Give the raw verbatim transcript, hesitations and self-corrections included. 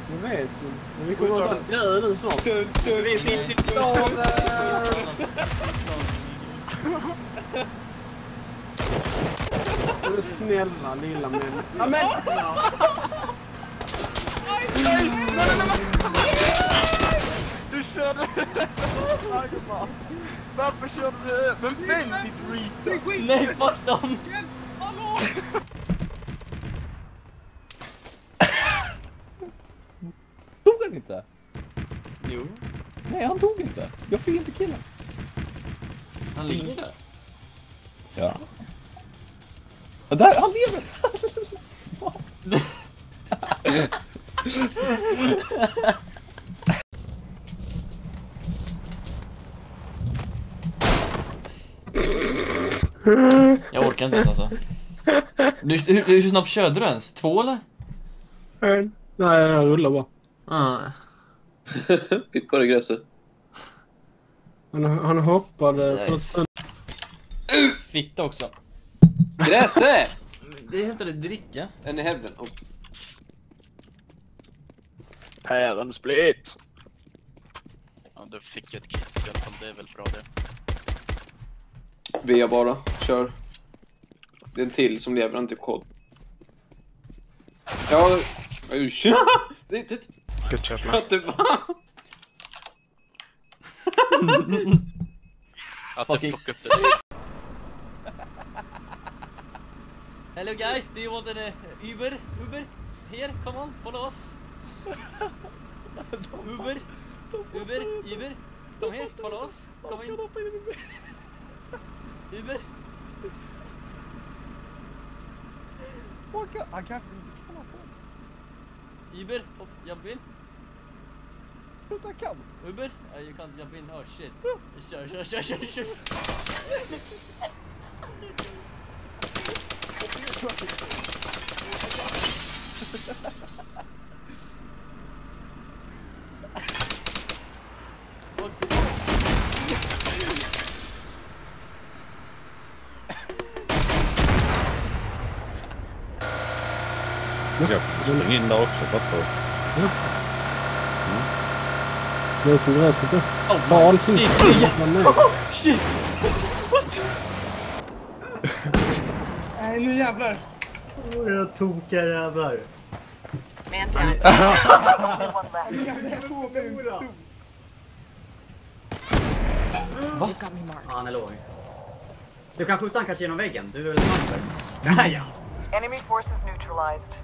Jag vet ju. Men vi kommer att ta död nu snart. Vi finns i staden! Du är snälla lilla män. Amen! Nej! Du körde... Varför körde du? Men väldigt retard! Nej, fuck dem! Hallå! Tog han inte? Jo. Nej, han tog inte. Jag fick inte killen. Han ligger där. Ja. Ja, där, han lever! Jag orkar inte ens alltså. Du, hur, hur snabbt körde du ens? Två eller? En. Nej, jag rullar bara. Ah. Pippar i gräset. Han, han hoppade för att följa. Fitta också. Gräset! Det heter det dricka. En i hävden. Oh. Päron split. Ja, då fick jag ett kit i alla fall, det är väl bra det. Via bara, kör. Det är en till som lever, inte kod. Ja, usch. Det är Good job, att det var. Att Fucking- du fuckade upp det. Hello guys, do you want an uh, Uber? Uber? Here, come on, follow us. Uber? Uber? Uber? Come here, follow us. Come in. Uber? Han kan inte komma på. Uber? Oh, jump in. Han kan. Uber? Uh, you can't jump in. Oh shit. Kör, kör, kör, kör, kör. Jag springer in där också, fattar du? Det är som gräset då. Oh Ta my allting. shit. Shit. Nej, nu jävlar. Åh, jag tokiga jävlar. Man down. Only one left. Va? You've got me marked. Ja, han är låg. Du kan skjuta han kanske genom väggen. Du är väl master? Där ja! Enemy forces neutralized.